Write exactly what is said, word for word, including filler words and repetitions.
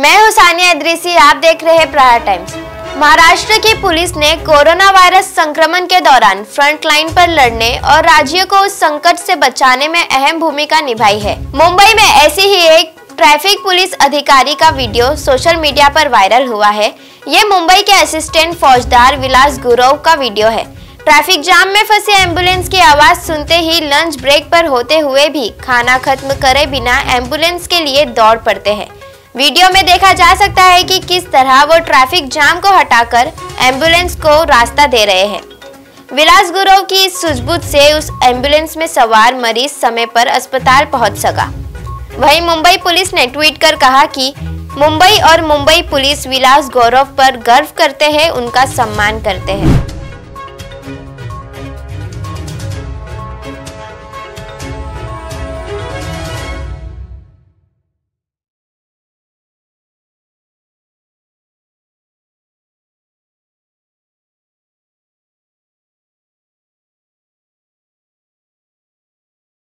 मैं हूं सानिया इदरीसी, आप देख रहे हैं प्रहार टाइम्स। महाराष्ट्र की पुलिस ने कोरोना वायरस संक्रमण के दौरान फ्रंट लाइन पर लड़ने और राज्य को उस संकट से बचाने में अहम भूमिका निभाई है। मुंबई में ऐसी ही एक ट्रैफिक पुलिस अधिकारी का वीडियो सोशल मीडिया पर वायरल हुआ है। ये मुंबई के असिस्टेंट फौजदार विलास गुरव का वीडियो है। ट्रैफिक जाम में फंसी एम्बुलेंस की आवाज सुनते ही लंच ब्रेक पर होते हुए भी खाना खत्म करे बिना एम्बुलेंस के लिए दौड़ पड़ते हैं। वीडियो में देखा जा सकता है कि किस तरह वो ट्रैफिक जाम को हटाकर एम्बुलेंस को रास्ता दे रहे हैं। विलास गुरव की इस सूझबूझ से उस एम्बुलेंस में सवार मरीज समय पर अस्पताल पहुंच सका। वहीं मुंबई पुलिस ने ट्वीट कर कहा कि मुंबई और मुंबई पुलिस विलास गुरव पर गर्व करते हैं, उनका सम्मान करते हैं।